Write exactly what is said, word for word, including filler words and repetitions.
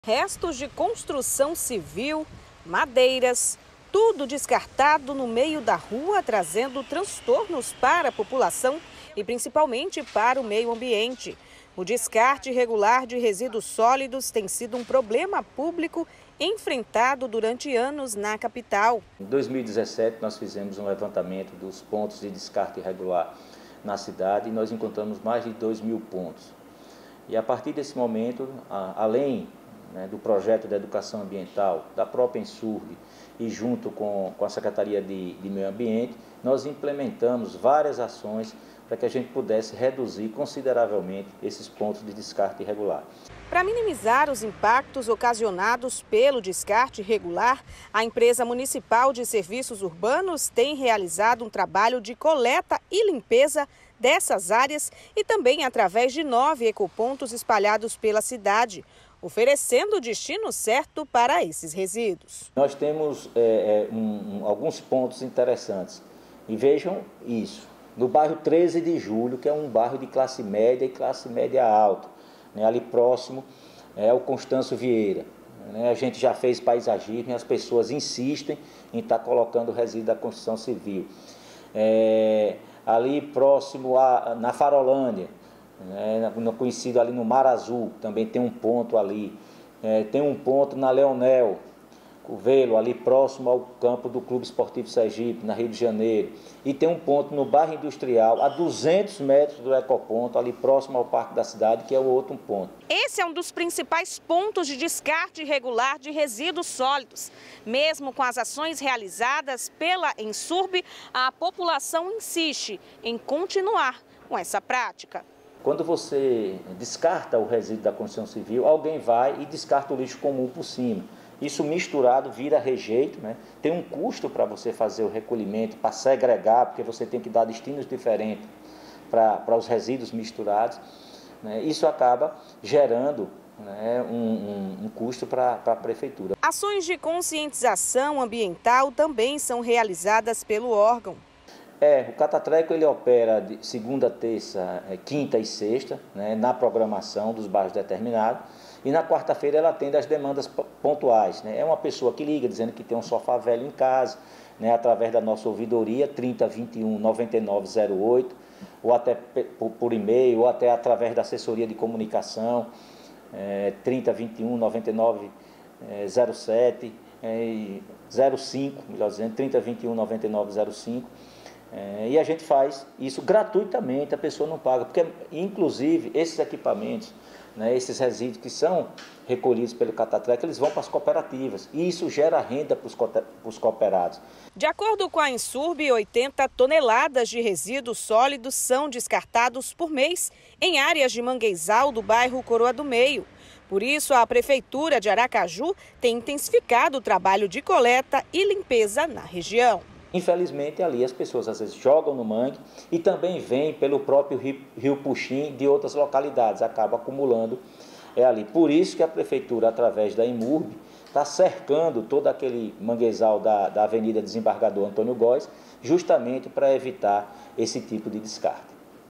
Restos de construção civil, madeiras, tudo descartado no meio da rua, trazendo transtornos para a população e principalmente para o meio ambiente. O descarte irregular de resíduos sólidos tem sido um problema público enfrentado durante anos na capital. Em dois mil e dezessete, nós fizemos um levantamento dos pontos de descarte irregular na cidade e nós encontramos mais de dois mil pontos. E a partir desse momento, além né, do projeto de educação ambiental, da própria Ensurb e junto com, com a Secretaria de, de Meio Ambiente, nós implementamos várias ações para que a gente pudesse reduzir consideravelmente esses pontos de descarte irregular. Para minimizar os impactos ocasionados pelo descarte irregular, a empresa municipal de serviços urbanos tem realizado um trabalho de coleta e limpeza dessas áreas e também através de nove ecopontos espalhados pela cidade, oferecendo o destino certo para esses resíduos. Nós temos é, um, um, alguns pontos interessantes e vejam isso. No bairro treze de julho, que é um bairro de classe média e classe média alta, né, ali próximo é o Constâncio Vieira. Né, a gente já fez paisagismo e as pessoas insistem em estar colocando resíduo da construção civil. É, ali próximo a, na Farolândia, né, conhecido ali no Mar Azul, também tem um ponto ali. É, tem um ponto na Leonel, Covelo, ali próximo ao campo do Clube Esportivo Sergipe, na Rio de Janeiro. E tem um ponto no bairro Industrial, a duzentos metros do ecoponto, ali próximo ao Parque da Cidade, que é o outro ponto. Esse é um dos principais pontos de descarte irregular de resíduos sólidos. Mesmo com as ações realizadas pela Ensurb, a população insiste em continuar com essa prática. Quando você descarta o resíduo da construção civil, alguém vai e descarta o lixo comum por cima. Isso misturado vira rejeito, né? Tem um custo para você fazer o recolhimento, para segregar, porque você tem que dar destinos diferentes para, para os resíduos misturados. Né? Isso acaba gerando né, um, um, um custo para, para a prefeitura. Ações de conscientização ambiental também são realizadas pelo órgão. É, o Catatreco ele opera de segunda, terça, quinta e sexta, né, na programação dos bairros determinados. E na quarta-feira ela atende as demandas pontuais. Né? É uma pessoa que liga dizendo que tem um sofá velho em casa, né, através da nossa ouvidoria, trinta, vinte e um, noventa e nove zero oito, ou até por, por e-mail, ou até através da assessoria de comunicação, é, trinta, vinte e um, noventa e nove zero sete, é, zero cinco, melhor dizendo, trinta, vinte e um, noventa e nove zero cinco. É, e a gente faz isso gratuitamente, a pessoa não paga, porque inclusive esses equipamentos, né, esses resíduos que são recolhidos pelo Catatreco, eles vão para as cooperativas e isso gera renda para os cooperados. De acordo com a Ensurb, oitenta toneladas de resíduos sólidos são descartados por mês em áreas de manguezal do bairro Coroa do Meio. Por isso, a Prefeitura de Aracaju tem intensificado o trabalho de coleta e limpeza na região. Infelizmente, ali as pessoas às vezes jogam no mangue e também vêm pelo próprio Rio, Rio Puxim de outras localidades, acaba acumulando é ali. Por isso que a Prefeitura, através da Imurb, está cercando todo aquele manguezal da, da Avenida Desembargador Antônio Góes, justamente para evitar esse tipo de descarte.